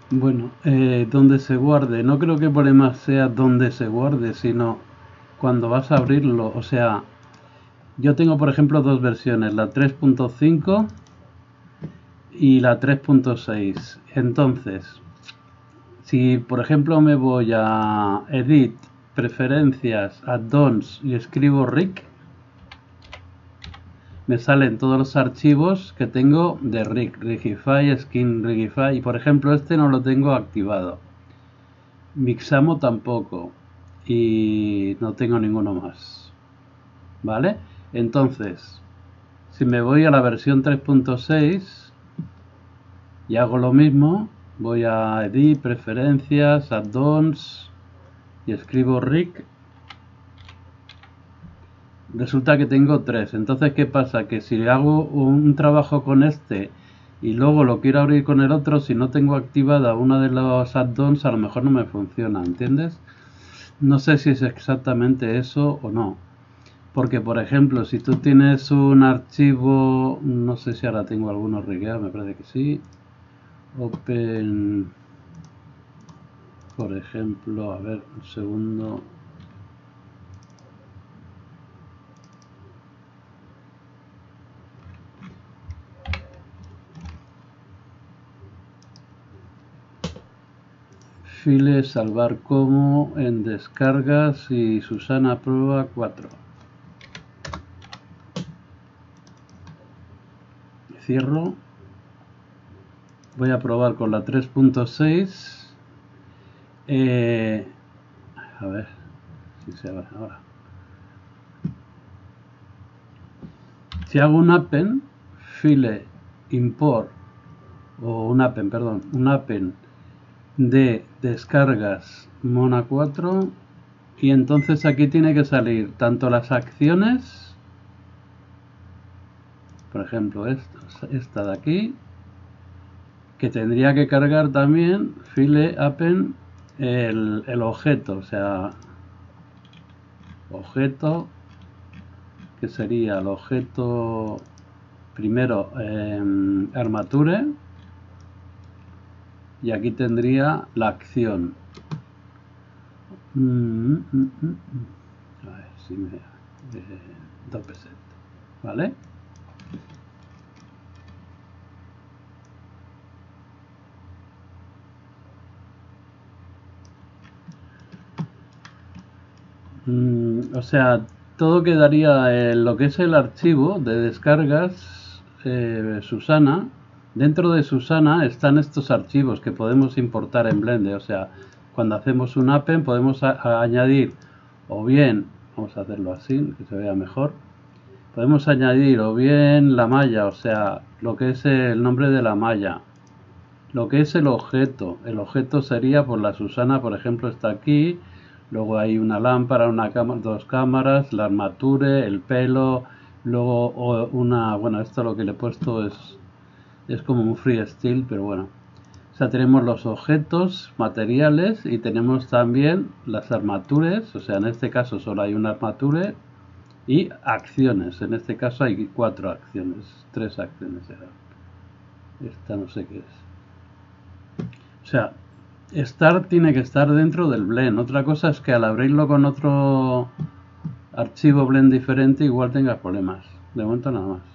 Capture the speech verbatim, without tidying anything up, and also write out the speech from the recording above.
Bueno, eh, donde se guarde, no creo que el problema sea donde se guarde, sino cuando vas a abrirlo. O sea, yo tengo por ejemplo dos versiones, la tres punto cinco y la tres punto seis. Entonces, si por ejemplo me voy a Edit, Preferencias, Add-ons y escribo Rig, me salen todos los archivos que tengo de Rig, Rigify, Skin Rigify, y por ejemplo este no lo tengo activado. Mixamo tampoco, y no tengo ninguno más, ¿vale? Entonces, si me voy a la versión tres punto seis y hago lo mismo, voy a Edit, Preferencias, Add-ons y escribo Rig, resulta que tengo tres. Entonces, ¿qué pasa? Que si hago un trabajo con este y luego lo quiero abrir con el otro, si no tengo activada una de los add-ons, a lo mejor no me funciona, ¿entiendes? No sé si es exactamente eso o no. Porque, por ejemplo, si tú tienes un archivo, no sé si ahora tengo algunos rigueados, me parece que sí. Open, por ejemplo, a ver, un segundo. File, salvar como, en descargas y Susana prueba cuatro. Cierro. Voy a probar con la tres punto seis. Eh, a ver si se abre ahora. Si hago un append, file, import, o un append, perdón, un append de descargas Mona cuatro, y entonces aquí tiene que salir tanto las acciones, por ejemplo esta, esta de aquí, que tendría que cargar también file append el, el objeto, o sea, objeto, que sería el objeto primero eh, armature, y aquí tendría la acción. Mm, mm, mm, mm. A ver si me eh, dopeset, ¿vale? Mm, o sea, todo quedaría en lo que es el archivo de descargas eh, Susana. Dentro de Susana están estos archivos que podemos importar en Blender. O sea, cuando hacemos un append podemos a, a añadir, o bien, vamos a hacerlo así, que se vea mejor, podemos añadir o bien la malla, o sea, lo que es el nombre de la malla, lo que es el objeto. El objeto sería, por la Susana, por ejemplo, está aquí. Luego hay una lámpara, una cámara, dos cámaras, la armature, el pelo. Luego una, bueno, esto lo que le he puesto es, es como un freestyle, pero bueno. O sea, tenemos los objetos materiales y tenemos también las armatures. O sea, en este caso solo hay una armature. Y acciones. En este caso hay cuatro acciones, tres acciones eran. Esta no sé qué es. O sea, estar tiene que estar dentro del blend. Otra cosa es que al abrirlo con otro archivo blend diferente igual tengas problemas. De momento nada más.